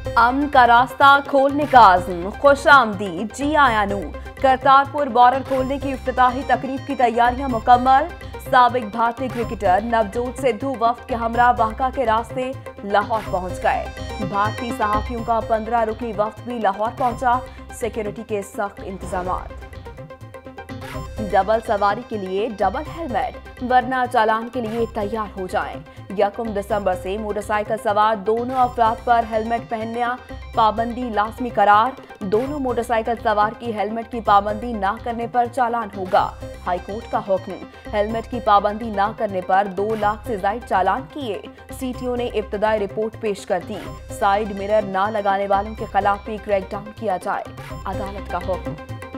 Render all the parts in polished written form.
अमन का रास्ता खोलने का आज़म, खुश आमदीद जी आया नूर। करतारपुर बॉर्डर खोलने की इफ्तिताही तकरीब की तैयारियां मुकम्मल। साबिक भारतीय क्रिकेटर नवजोत सिद्धू वफ्द के हमरा वाहका के रास्ते लाहौर पहुंच गए। भारतीय सहाफियों का 15 रुकनी वफ्द भी लाहौर पहुंचा। सिक्योरिटी के सख्त इंतजामात। डबल सवारी के लिए डबल हेलमेट, वरना चालान के लिए तैयार हो जाएं। 1 दिसंबर से मोटरसाइकिल सवार दोनों अफराद पर हेलमेट पहनना पाबंदी लाजमी करार। दोनों मोटरसाइकिल सवार की हेलमेट की पाबंदी न करने पर चालान होगा। हाईकोर्ट का हुक्म, हेलमेट की पाबंदी न करने पर 2 लाख से ज्यादा चालान किए। सीटीओ ने इब्तदाई रिपोर्ट पेश कर दी। साइड मिरर न लगाने वालों के खिलाफ भी क्रैकडाउन किया जाए, अदालत का हुक्म।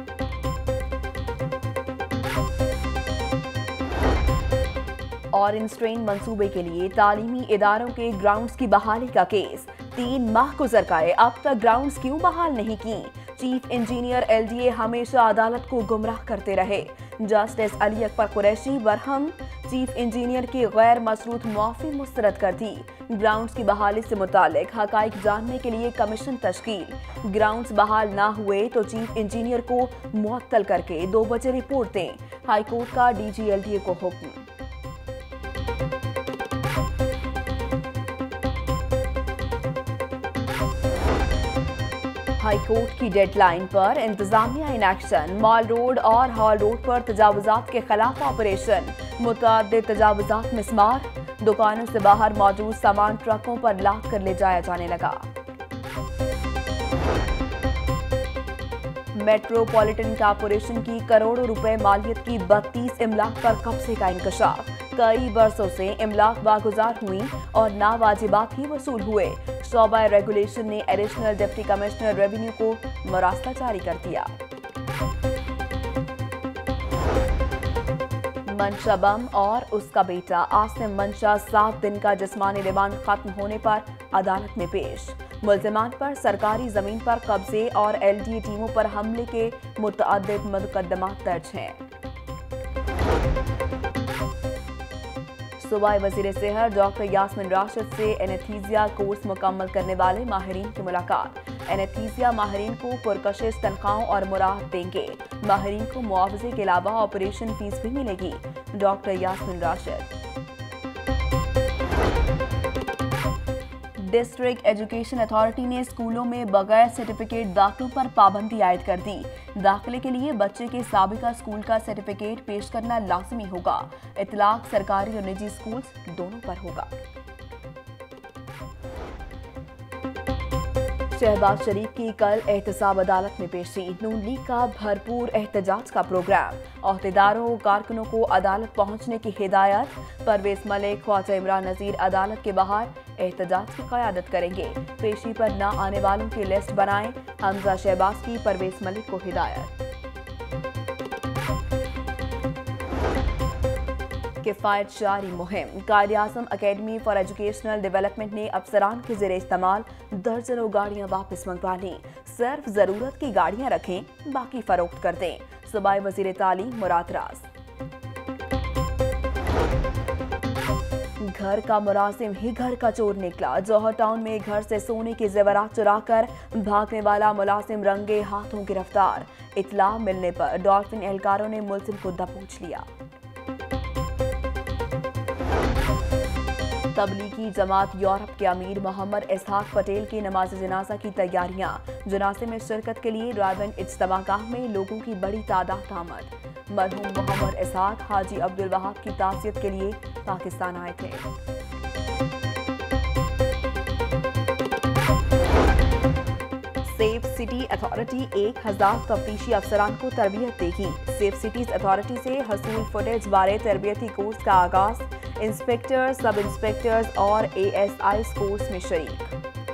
ऑरेंज ट्रेन मंसूबे के लिए तालीमी इदारों के ग्राउंड्स की बहाली का केस। 3 माह गुजर गए, अब तक ग्राउंड्स क्यों बहाल नहीं की? चीफ इंजीनियर LDA हमेशा अदालत को गुमराह करते रहे। Justice Ali Akbar Qureshi Barham, chief engineer की गैर मशरूत मुआफी मुस्तरद कर दी। ग्राउंड्स की बहाली से मुतालिक हकाइक जानने के लिए कमीशन तश्कील। ग्राउंड्स बहाल ना हुए तो चीफ इंजीनियर को मुअत्तल करके 2 बजे रिपोर्ट दें। हाईकोर्ट का DG LDA को हुक्म। हाईकोर्ट की डेडलाइन पर इंतजामिया इन एक्शन। मॉल रोड और हॉल रोड पर तजावुजात के खिलाफ ऑपरेशन। मुतअद्दिद तजावुजात मिसमार। दुकानों से बाहर मौजूद सामान ट्रकों पर लाद कर ले जाया जाने लगा। मेट्रोपॉलिटन कॉरपोरेशन की करोड़ों रुपए मालियत की 32 इमलाक पर कब्जे का इंकशाफ। कई बरसों से इमलाक वागुजार हुई और नावाजिबात ही वसूल हुए। शोबा रेगुलेशन ने एडिशनल डिप्टी कमिश्नर रेवेन्यू को मरासला जारी कर दिया। मंशा बम और उसका बेटा आसिम मंशा 7 दिन का जिस्मानी रिमांड खत्म होने पर अदालत में पेश। मुल्जिमान पर सरकारी जमीन पर कब्जे और LDA टीमों पर हमले के मुतअद्दिद मुकदमात दर्ज हैं। सूबाई वज़ीर सेहत डॉक्टर यास्मीन राशिद से एनेस्थीसिया कोर्स मुकम्मल करने वाले माहिरीन की मुलाकात। एनेस्थीसिया माहिरीन को पुरकशिश तनख्वाहों और मुराहत देंगे। माहिरीन को मुआवजे के अलावा ऑपरेशन फीस भी मिलेगी। Doctor Yasmeen Rashid. District education authority ने स्कूलों में बगैर सर्टिफिकेट दाखिलों पर पाबंदी आयद कर दी। दाखिले के लिए बच्चे के साबिका स्कूल का सर्टिफिकेट पेश करना लाजमी होगा। इतलाक सरकारी और निजी स्कूल्स दोनों पर होगा। शहबाज शरीफ की कल एहतसाब अदालत में पेशी। नून लीग का भरपूर एहतजाज का प्रोग्राम। अहदेदारों कारकुनों को अदालत पहुंचने की हिदायत। परवेज मलिक, ख्वाजा इमरान नजीर अदालत के बाहर एहतजाज की क़यादत करेंगे। पेशी पर न आने वालों की लिस्ट बनाएं। हमजा शहबाज की परवेज मलिक को हिदायत। किफ़ायत जारी मुहिम। Quaid-e-Azam academy for educational development ने अफसरान के ज़ेरे इस्तेमाल दर्जनों गाड़ियां वापस मंगवा लीं। सिर्फ ज़रूरत की गाड़ियां रखें, बाकी फरोख्त कर दें। सूबाई वज़ीर तालीम मुराद राज। घर का मुलाजिम ही घर का चोर निकला। जौहर टाउन में घर से सोने के जेवरात चुराकर भागने वाला मुलाजिम रंगे हाथों गिरफ्तार। इतला मिलने पर डॉल्फिन एहलकारों ने मुलजिम को दबोच लिया। तबलीगी जमात यूरोप के अमीर मोहम्मद इसहाक पटेल की नमाज जनाजा की तैयारियां। जनाजे में शिरकत के लिए रायविंड इज्तिमागाह में लोगों की बड़ी तादाद आमद। मरहूम मोहम्मद इसहाक हाजी अब्दुल वहाब की ताज़ियत के लिए पाकिस्तान आए थे। सेफ सिटी अथॉरिटी 1000 तफ्तीशी अफसरान को तरबियत देगी। सेफ सिटीज अथॉरिटी से हसूल फुटेज बारे तरबियती कोर्स का आगाज। इंस्पेक्टर, सब इंस्पेक्टर्स और ASI कोर्स में शरीक।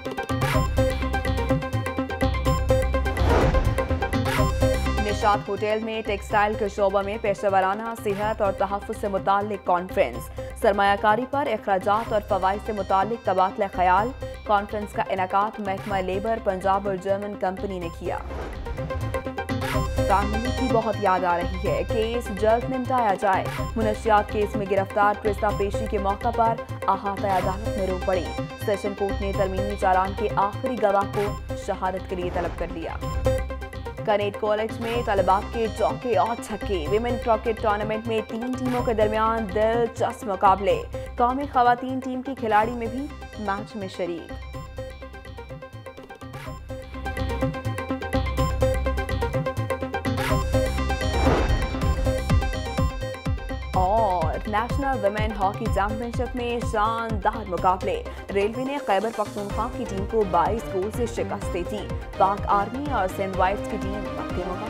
निशात होटल में टेक्सटाइल के शोबा में पेशेवराना सेहत और तहफ़्फ़ुज़ से मुताल्लिक कॉन्फ्रेंस। सरमायाकारी पर अखराजात और फ़वाइद से मुताल्लिक तबादला ख्याल। कॉन्फ्रेंस का इनेकाद महकमा लेबर पंजाब और जर्मन कंपनी ने किया। फैमिली की बहुत याद आ रही है, केस जल्द निपटाया जाए। मुनशियात केस में गिरफ्तार ट्रिस्ता पेशी के मौका पर अहाता अदालत में रो पड़ी। सेशन कोर्ट ने तरमीमी चालान के आखिरी गवाह को शहादत के लिए तलब कर लिया। कनेट कॉलेज में तलबात के चौके और छक्के। विमेन क्रिकेट टूर्नामेंट में 3 टीमों के दरमियान दिलचस्प मुकाबले। कौमी खवातीन टीम की खिलाड़ी में भी मैच में शरीक। और नेशनल वुमेन हॉकी चैंपियनशिप में शानदार मुकाबले। रेलवे ने खैबर पख्तूनख्वा की टीम को 22 गोल से शिकस्त दी। पाक आर्मी और सिंध वाइट्स की टीम पक्के मुकाबले।